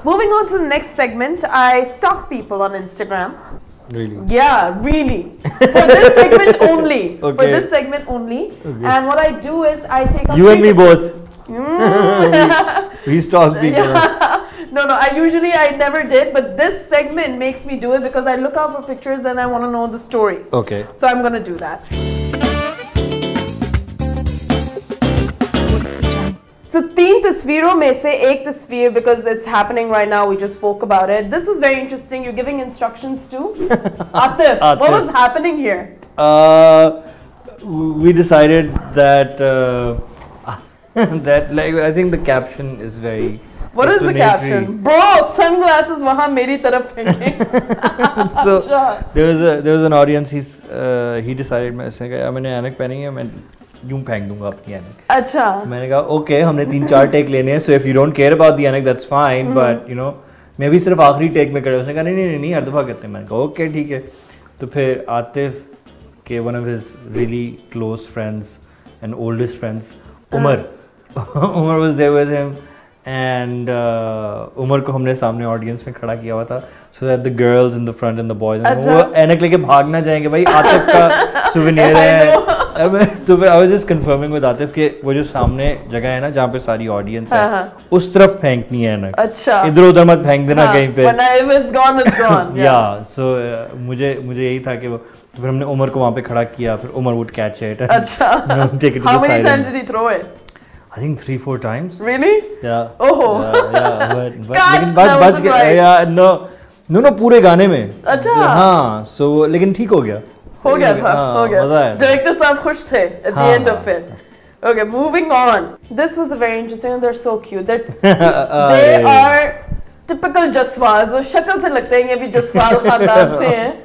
Moving on to the next segment, I stalk people on Instagram. Really? Yeah, really. For this segment only. Okay. For this segment only. Okay. And what I do is I take up You and me both. Mm. We stalk people. Yeah. No, I never did, but this segment makes me do it because I look out for pictures and I want to know the story. Okay. So I'm gonna do that. So 3 तस्वीरों में से एक तस्वीर, because it's happening right now, we just spoke about it. This was very interesting. You're giving instructions to Atif. What was happening here? We decided that that like I think the caption is very. What is the caption? Bro, sunglasses wahan meri taraf phenge. So there was an audience. He decided मैंने ऐनक पहनी है, मैं यूं फेंक दूंगा अपनी ऐनक. अच्छा. मैंने कहा ओके, हमने 3-4 टेक लेने हैं, so if you don't care about the ऐनक that's fine, but you know मैं भी सिर्फ आखिरी टेक में करे. उसने कहा नहीं हर दफा करते हैं. मैंने कहा ओके ठीक है. तो फिर आतिफ के one of his really close friends and oldest friends, Umar was there with him. And Umar को हमने सामने ऑडियंस में खड़ा किया हुआ था, so that the girls in the front and the boys वो ऐनक लेके भाग ना जाएंगे, भाई आतिफ का souvenir है. तो फिर I was just confirming with Atif कि वो जो सामने जगह है ना जहाँ पे सारी ऑडियंस है, उस तरफ फेंकनी है ऐनक. अच्छा. इधर उधर मत फेंक देना कहीं पे. If it's gone, it's gone. Yeah. So मुझे यही था कि वो, फिर हमने उमर को वहाँ पे खड़ा किया, फिर उमर would catch it. अच्छा. How many times did he throw it? I think 3-4 times. Really? Yeah. Oh. Yeah, but लेकिन बच गया. Yeah, no पूरे गाने में. अच्छा. हाँ, so लेकिन ठीक हो गया. हो गया था. मजा आया. Director साहब खुश थे at the end of it. Okay, moving on. This was very interesting and they're so cute. They are typical Jaswals. वो शक्ल से लगते हैं ये भी जसवाल खानदान से हैं.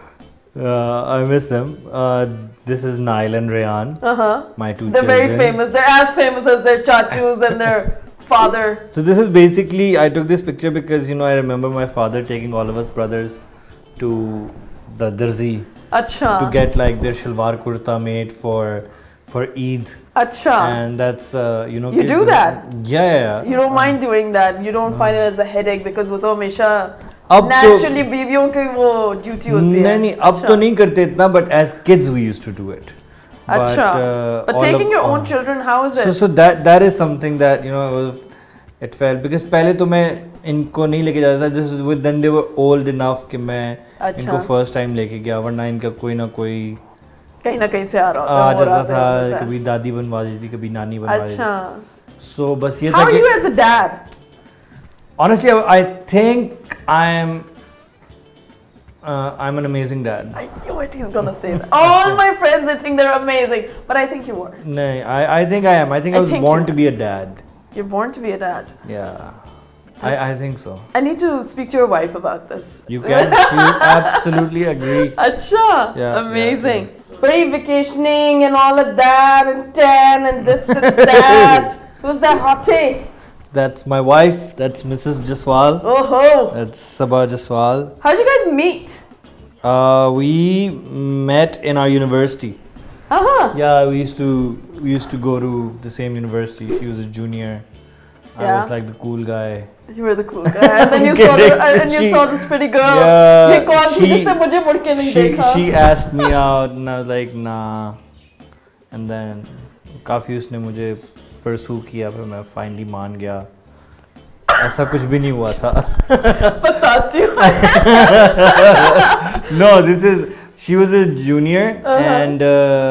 I miss them. This is Nail and Rayan, my two children. They're very famous. They're as famous as their chachus and their father. So this is basically, I took this picture because, you know, I remember my father taking all of us brothers to the Darzi to get like their shalwar kurta made for Eid. Acha. And that's, you know. You do that? Yeah. You don't mind doing that? You don't find it as a headache because वो तो हमेशा Naturally, बीवियों की वो duty होती है. नहीं अब तो नहीं करते इतना, but as kids we used to do it. अच्छा. But taking your own children, how is it? So that is something that, you know, it felt, because पहले तो मैं इनको नहीं लेके जाता था. This is then they were old enough कि मैं इनको first time लेके गया, वरना इनका कोई ना कोई कहीं ना कहीं से आ जाता था. कभी दादी बनवा देती, कभी नानी बनवा देती. अच्छा. So बस ये था कि. How are you as a dad? Honestly, I think I'm an amazing dad. I knew it. He's gonna say that. All my friends, I think they're amazing, but I think you were. No, I think I am. I think I was born to be a dad. You're born to be a dad. Yeah, I think so. I need to speak to your wife about this. You can. She absolutely agree. Acha. Yeah. Amazing. Very vacationing and all of that, and tan and this and that. Who's that hottie? That's my wife. That's Mrs. Jaswal. Oh. That's Sabha Jaswal. How did you guys meet? We met in our university. Yeah, we used to go to the same university. She was a junior. I was like the cool guy. You were the cool guy. And then you saw this pretty girl. Yeah, she asked me out and I was like, nah. And then काफी उसने मुझे परसू किया, फिर मैं finally मान गया. ऐसा कुछ भी नहीं हुआ था. बताती हूँ. No, she was a junior and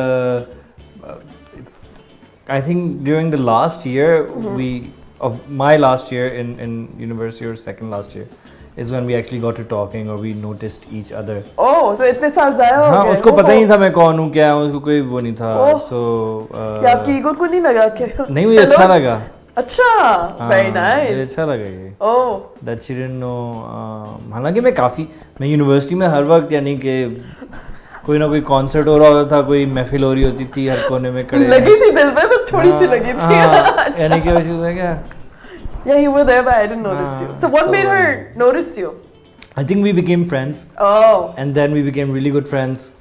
I think during the last year my last year in university, or second last year, is when we actually got to talking, or we noticed each other. Oh, so इतने साल ज़ाया हो गए. हाँ, उसको पता ही नहीं था मैं कौन हूँ, क्या हूँ, उसको कोई वो नहीं था. So क्या आपकी ईगो को नहीं लगा क्या? नहीं, मुझे अच्छा लगा. अच्छा, very nice. मुझे अच्छा लगा ये. Oh. That she didn't know. हालांकि मैं यूनिवर्सिटी में हर वक्त, यानी कि कोई ना कोई कॉन्सर्ट हो रहा होता था, कोई महफिल हो रही होती थी, हर कोने में खड़े. लगी थी दिल पे, बस थोड़ी सी लगी थी. यानी कि वैसे हुआ क्या? Yeah, you were there, but I didn't notice you. So what made her notice you? I think we became friends. Oh. And then we became really good friends.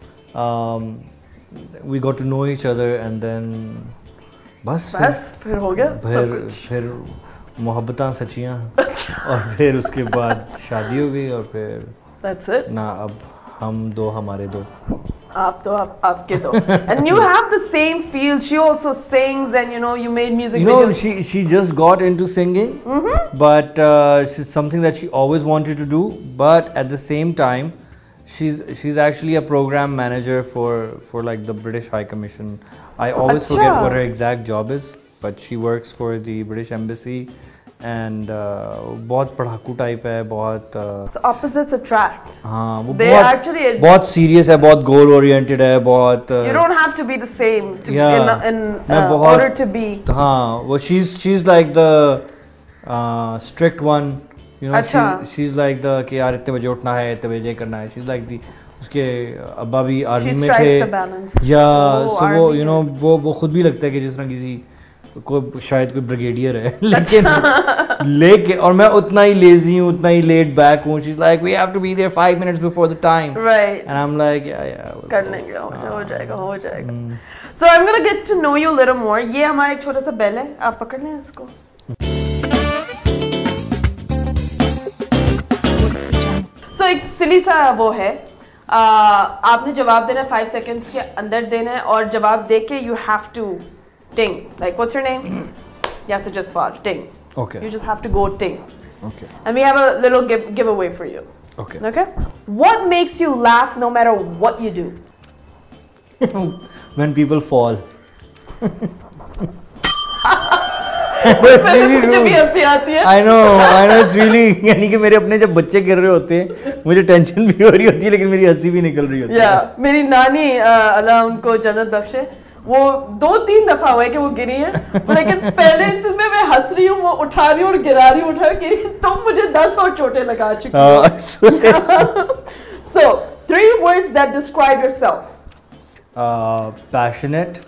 We got to know each other, and then बस फिर हो गया. फिर मोहब्बतां सच्चियां और फिर उसके बाद शादी हो गई और फिर That's it. ना अब हम दो हमारे दो आपके दो. And you have the same feel. She also sings, and you made music you know videos. she just got into singing, but it's something that she always wanted to do, but at the same time she's actually a program manager for like the British High Commission. I always forget what her exact job is, but she works for the British Embassy. And बहुत पढ़ाकू type है, बहुत So opposites attract. हाँ वो They actually बहुत serious है, बहुत goal oriented है, बहुत You don't have to be the same to Yeah. in बहुत- order to be. हाँ वो she's like the strict one, अच्छा. she's like the कि यार इतने बजे उठना है, इतने बजे करना है. She's like the उसके अब्बा भी आर्मी She में strikes थे. the balance. Yeah, Oh, so वो army वो खुद भी लगता है कि जिस तरह किसी कोई शायद कोई ब्रिगेडियर है लेकिन और मैं उतना ही लेजी हूँ, उतना ही लेट बैक हूँ. She's like we have to be there 5 minutes before the time. Right. And I'm like yeah. कर लेंगे, हो जाएगा. So I'm gonna get to know you a little more. ये हमारा एक छोटा सा बेल है, आप पकड़ लें इसको. So एक सिली सा वो है. आपने जवाब देना 5 seconds के अंदर देना है और जवाब दे के you have to ting. Like what's your name? Yes, so just watch ting. Okay. You just have to go ting. Okay. And we have a little giveaway for you. Okay. Okay? What makes you laugh no matter what you do? When people fall. That's really मुझे भी rude. हंसी आती है. I know it's really यानी कि मेरे अपने जब बच्चे गिर रहे होते हैं मुझे टेंशन भी हो रही होती है लेकिन मेरी हंसी भी निकल रही होती है. Yeah, मेरी नानी अल्लाह उनको जन्नत बख्शे, वो 2-3 दफा हुआ है कि वो गिरी है, लेकिन पहले इंस्टेंस में मैं हंस रही हूँ, वो उठा रही हूँ और गिरा रही हूँ, उठा रही हूँ, तुम मुझे 10 और चोटें लगा चुकी हो. So 3 words that describe yourself. Passionate,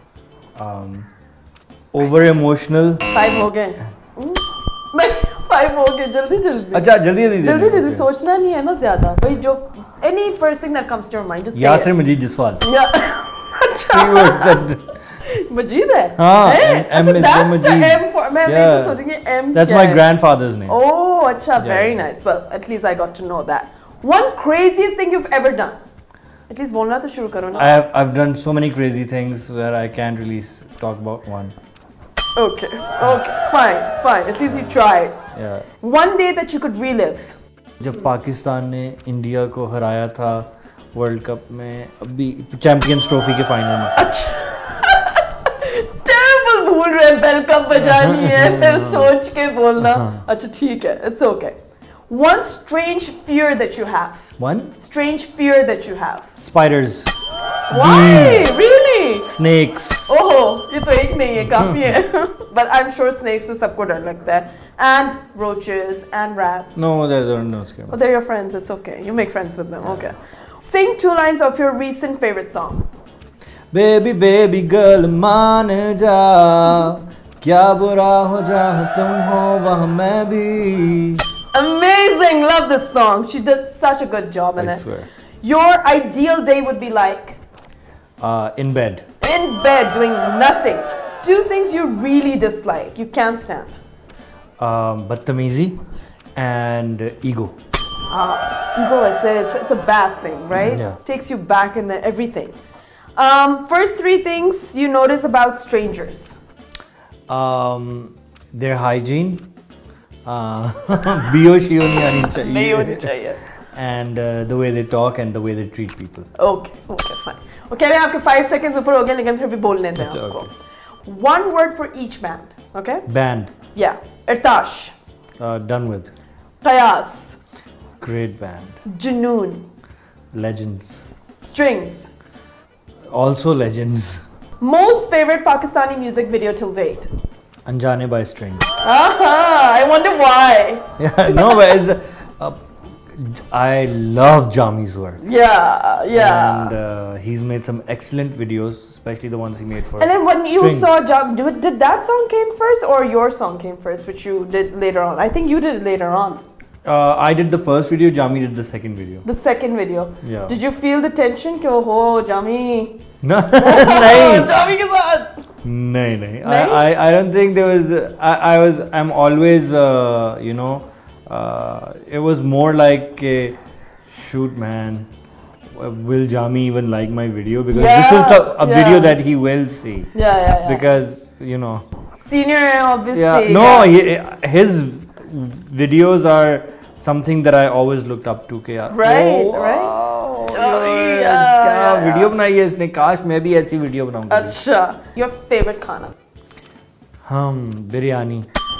over emotional. 5 हो गए. मैं 5 हो गए, जल्दी. अच्छा जल्दी सोचना नहीं है ना ज्यादा, भाई जो any first thing that comes to your mind, just say Yasir it. Majeed Jaswal. Yeah. Three words that मजीद है. हाँ, अच्छा, M is that's for the Majid. M for मैं Yeah. तो सोचेंगे M. That's क्या my है? grandfather's name. Oh, अच्छा, Yeah. very nice. Well, at least I got to know that. One craziest thing you've ever done. At least बोलना तो शुरू करो ना. I've done so many crazy things that I can't really talk about one. Okay, fine. At least you tried. Yeah. One day that you could relive. जब पाकिस्तान ने India को हराया था वर्ल्ड कप में, अभी चैंपियंस ट्रॉफी के final में. अच्छा. Terrible भूल रहे हैं, बेल कब बजानी है, फिर सोच के बोलना. अच्छा ठीक है, it's okay. One strange fear that you have. One? Strange fear that you have. Spiders. Why? Really? Snakes. ओहो, ये तो एक नहीं है, काफी है. But I'm sure snakes से सबको डर लगता है. And roaches and rats. No, they're not scary. Oh, they're your friends. It's okay. You make friends with them. Okay. Sing 2 lines of your recent favorite song. Baby girl मान जा, क्या बुरा हो जा तुम हो वहाँ मैं भी. Amazing. Love this song. She did such a good job in I it. swear. Your ideal day would be like? In bed. In bed doing nothing. 2 things you really dislike, you can't stand. बदतमीजी and ego. Ego, I said, it's a bad thing, right? Yeah. Takes you back in everything. First 3 things you notice about strangers. Their hygiene. बेहोशी नहीं आनी चाहिए. नहीं होनी चाहिए. And the way they talk and the way they treat people. Okay, fine. वो कह रहे हैं आपके 5 seconds ऊपर हो गए, लेकिन फिर भी बोलने दें आपको. One word for each band, okay? Band. Yeah. Irtash. Done with. Qiyas. Great band. Junoon. Legends. Strings. Also legends. Most favorite Pakistani music video till date. Anjane by Strings. I wonder why. Yeah, no, but it's, I love Jami's work. Yeah. And he's made some excellent videos, especially the ones he made for. And then when you Strings. saw Jam, did that song came first or your song came first, which you did later on? I think you did it later on. I did the first video, Jami did the second video. The second video. Yeah. Did you feel the tension? कि ओहो Jami. No, नहीं. Jami के साथ. नहीं. I don't think there was. I'm always it was more like shoot man, will Jami even like my video, because this is a video that he will see. Yeah. Because senior obviously. Yeah. No, his videos are something that I always looked up to. Right. क्या video बनाई है इसने, काश मैं भी ऐसी video बनाऊंगा. अच्छा, your favorite खाना? Biryani.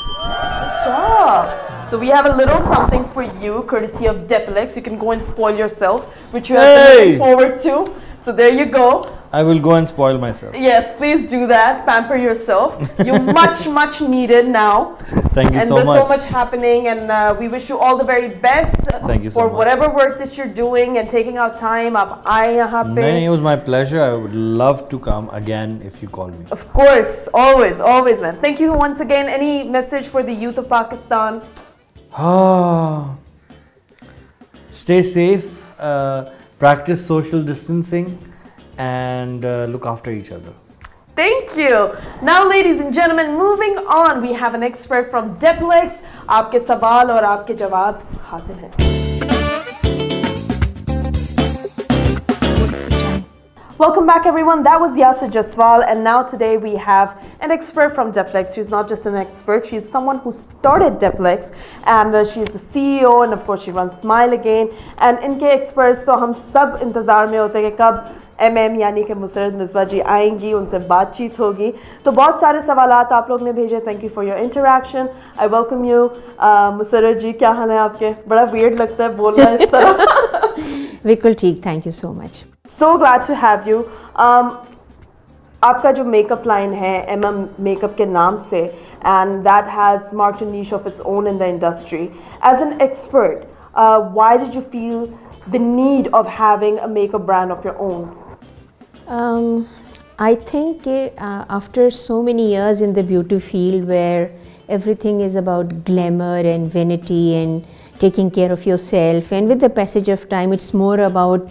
So we have a little something for you, courtesy of Deplex. You can go and spoil yourself, which you have been looking forward to. So there you go. I will go and spoil myself. Yes, please do that. Pamper yourself. You're much needed now. Thank you so much. And there's so much happening, and we wish you all the very best. Thank you so for much. whatever work that you're doing and taking out time. आप आए यहाँ पे. नहीं, it was my pleasure. I would love to come again if you call me. Of course, always, man. Thank you once again. Any message for the youth of Pakistan? Stay safe. Practice social distancing. And look after each other. Thank you. Now, ladies and gentlemen, moving on, we have an expert from Deplex. आपके सवाल और आपके जवाब हासिल हैं. Welcome back, everyone. That was Yasir Jaswal, and now today we have an expert from Deplex. She's not just an expert, she's someone who started Deplex, and she's the CEO, and of course she runs Smile Again. And इनके experts तो हम सब इंतज़ार में होते हैं कि कब MM यानी कि मुसरत मिसबा जी आएंगी, उनसे बातचीत होगी. तो बहुत सारे सवालात आप लोग ने भेजे. Thank you for your interaction. I welcome you. Musarrat जी, क्या हाल है आपके? बड़ा weird लगता है बोलना इस तरह. बिल्कुल ठीक. Thank you so much. So glad to have you. आपका जो मेकअप लाइन है MM मेकअप के नाम से, and that has marked a niche of its own in the industry. As an expert, why did you feel the need of having a makeup brand of your own? I think after so many years in the beauty field where everything is about glamour and vanity and taking care of yourself, and with the passage of time it's more about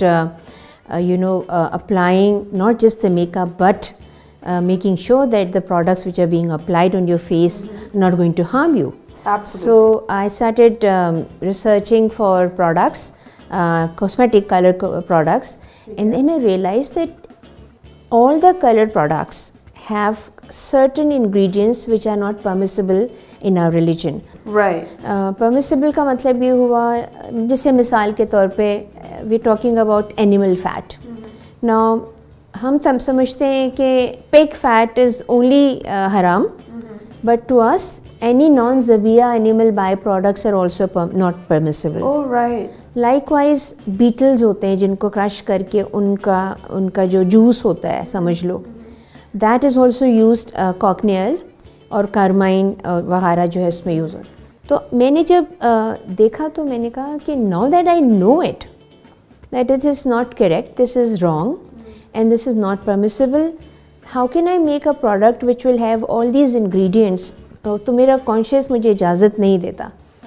applying not just the makeup but making sure that the products which are being applied on your face are not going to harm you. Absolutely. So I started researching for products, cosmetic color products, and then I realized that all the colored products have certain ingredients which are not permissible in our religion. Right. Permissible का मतलब ये हुआ, जैसे मिसाल के तौर पे we are talking about animal fat. Now हम समझते हैं कि pig fat is only haram, but to us any non-zabiya animal byproducts are also not permissible. Oh right. Likewise beetles होते हैं जिनको क्रश करके उनका जो जूस होता है समझ लो, that is also used cochineal और carmine वगैरह जो है उसमें यूज़ होता है. तो मैंने जब देखा तो मैंने कहा कि now that I know it, that it is not correct, this is wrong and this is not permissible, how can I make a product which will have all these ingredients? तो मेरा conscious मुझे इजाज़त नहीं देता.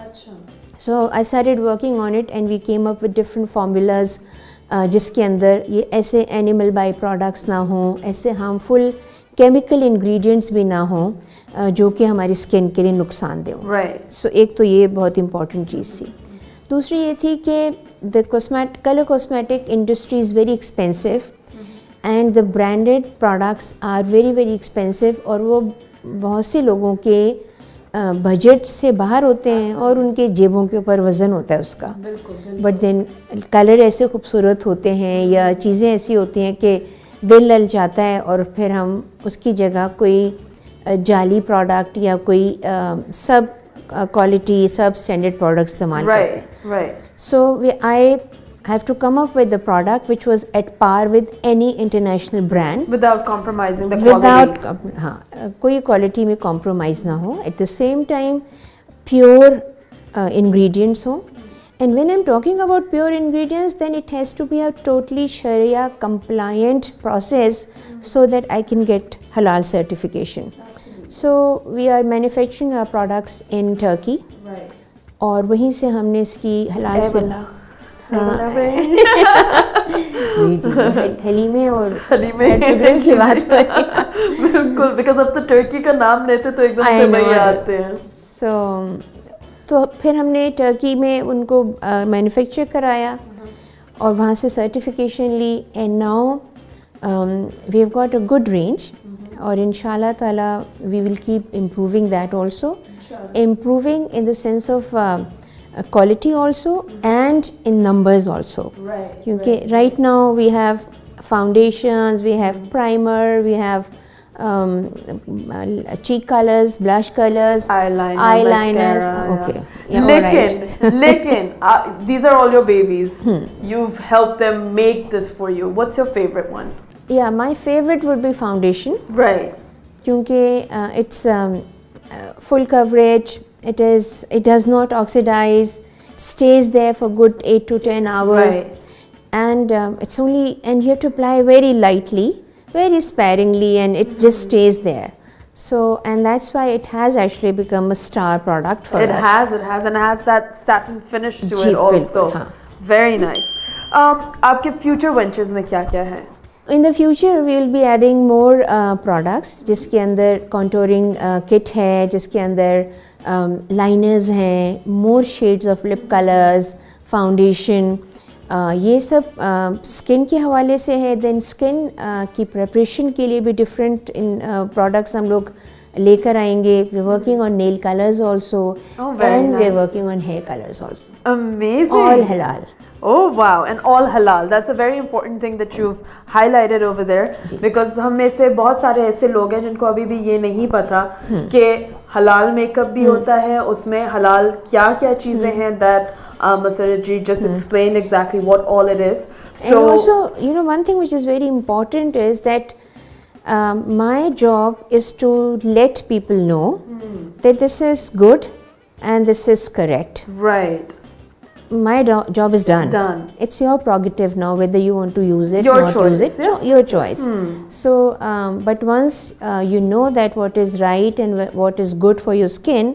So I started working on it and we came up with different formulas जिसके अंदर ये ऐसे एनिमल बाई प्रोडक्ट्स ना हों, ऐसे हार्मफुल केमिकल इंग्रेडिएंट्स भी ना हों जो कि हमारी स्किन के लिए नुकसान दें. Right. So एक तो ये बहुत इम्पॉर्टेंट चीज़ थी. दूसरी ये थी कि the color cosmetic industry is very expensive and the branded products are very very expensive और वो बहुत से लोगों के बजट से बाहर होते हैं और उनके जेबों के ऊपर वज़न होता है उसका. बट देन कलर ऐसे खूबसूरत होते हैं या चीज़ें ऐसी होती हैं कि दिल लल जाता है और फिर हम उसकी जगह कोई जाली प्रोडक्ट या कोई सब क्वालिटी सब स्टैंडर्ड प्रोडक्ट इस्तेमाल करते हैं. Right. So I have to come up with the product which was at par with any international brand Without compromising the quality. Without हाँ कोई क्वालिटी में कॉम्प्रोमाइज़ ना हो. At the same time pure ingredients हो. And when I'm talking about pure ingredients, then it has to be a totally Sharia compliant process so that I can get halal certification. So we are manufacturing our products in Turkey. Right. और वहीं से हमने इसकी हलाल से जी जी, हलीमे और हलीमे grill की बात हो रही है। बिल्कुल, बिकॉज अब तो टर्की का नाम लेते तो एकदम से वही आते हैं। तो फिर हमने टर्की में उनको मैन्युफैक्चर कराया और वहाँ से सर्टिफिकेशन ली, and now we have got a good range, और इंशाल्लाह ताला we will keep improving that also, improving in the sense of quality also and in numbers also, क्योंकि right now we have foundations, we have primer, we have cheek colors, blush colors, eyeliners. Okay, yeah, लेकिन these are all your babies. You've helped them make this for you. What's your favorite one? Yeah, my favorite would be foundation. Right. क्योंकि it's full coverage. It does not oxidize, stays there for good 8 to 10 hours, and it's only, and you have to apply very lightly, very sparingly, and it just stays there. So, and that's why it has actually become a star product for us. It has, and it has that satin finish to it also. Very nice. आपके future ventures में क्या-क्या है? In the future, we will be adding more products, जिसके अंदर contouring kit है, जिसके अंदर liners हैं, more shades of lip colours, foundation, ये सब स्किन के हवाले से है। देन स्किन की प्रिपरेशन के लिए भी डिफरेंट इन प्रोडक्ट्स हम लोग लेकर आएंगे. We working on nail colours also and we are working on hair colours also. Amazing. All halal. Oh wow, and all halal. That's a very important thing that you've highlighted over there, because हम में से बहुत सारे ऐसे लोग हैं जिनको अभी भी ये नहीं पता कि हलाल मेकअप भी होता है, उसमें हलाल क्या-क्या चीजें हैं. That Masarrat ji just explained exactly what all it is. So, and also, you know, one thing which is very important is that my job is to let people know that this is good and this is correct. Right. My job is done. It's your prerogative now whether you want to use it or not use it. Your choice. So, but once you know that what is right and what is good for your skin,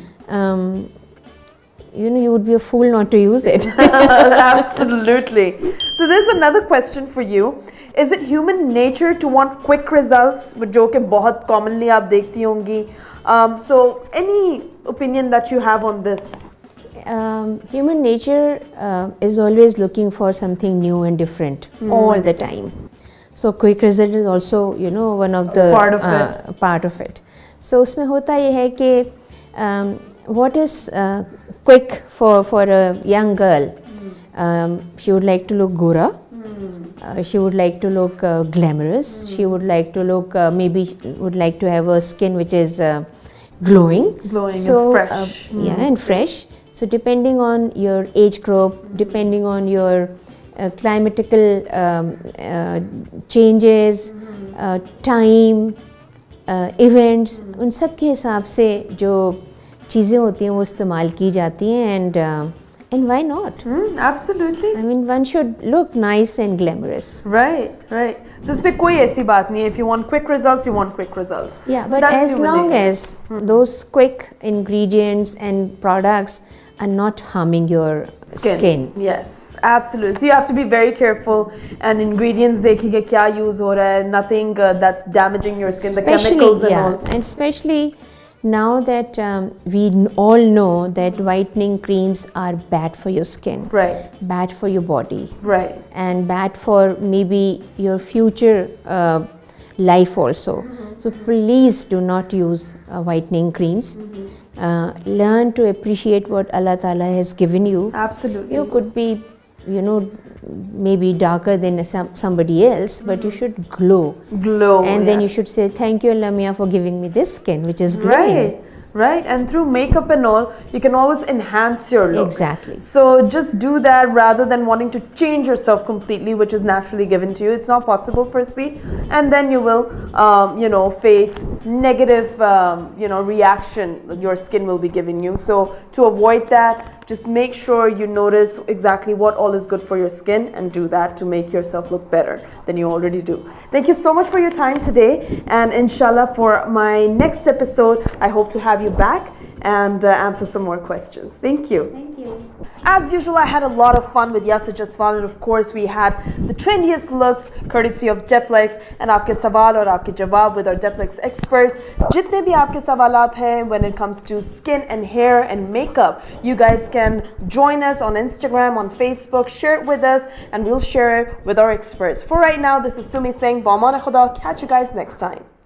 you know, you would be a fool not to use it. Absolutely. So there's another question for you. Is it human nature to want quick results, जो कि बहुत commonly आप देखती होंगी? So any opinion that you have on this? Human nature is always looking for something new and different all the time. So quick result is also, you know, one of the part of it. So उसमें होता ये है कि what is quick for a young girl? She would like to look gora. She would like to look glamorous. She would like to look maybe would like to have a skin which is glowing and fresh. Yeah, and fresh. So depending on your age group, depending on your climatical changes, time, events, उन सब के हिसाब से जो चीज़ें होती हैं वो इस्तेमाल की जाती हैं. And why not? Absolutely. I mean, one should look nice and glamorous. Right. So इस पे कोई ऐसी बात नहीं है. If you want quick results, you want quick results. Yeah, but as long as those quick ingredients and products are not harming your skin. Yes, absolutely. So you have to be very careful, and ingredients देखिए क्या use हो रहा है. Nothing that's damaging your skin. Especially, the chemicals and all. And especially now that we all know that whitening creams are bad for your skin. Right. Bad for your body. Right. And bad for maybe your future life also. So please do not use whitening creams. Learn to appreciate what Allah Ta'ala has given you. Absolutely. You could be, you know, maybe darker than somebody else, but you should glow. And then you should say, thank you Allah Mia for giving me this skin which is glowing. Right. And through makeup and all, you can always enhance your look. Exactly. So just do that rather than wanting to change yourself completely, which is naturally given to you. It's not possible, firstly, and then you will, you know, face negative, you know, reaction your skin will be giving you. So to avoid that, just make sure you notice exactly what all is good for your skin and do that to make yourself look better than you already do. Thank you so much for your time today, and inshallah for my next episode I hope to have you back. and answer some more questions. Thank you. Thank you. As usual, I had a lot of fun with Yasir Jaswal, and of course we had the trendiest looks courtesy of Deplex, and आपके सवाल और आपके जवाब with our Deplex experts. जितने भी आपके सवालात हैं when it comes to skin and hair and makeup, you guys can join us on Instagram, on Facebook, share it with us, and we'll share it with our experts. For right now, this is Sumi saying, Ba'aman-e Khuda. Catch you guys next time.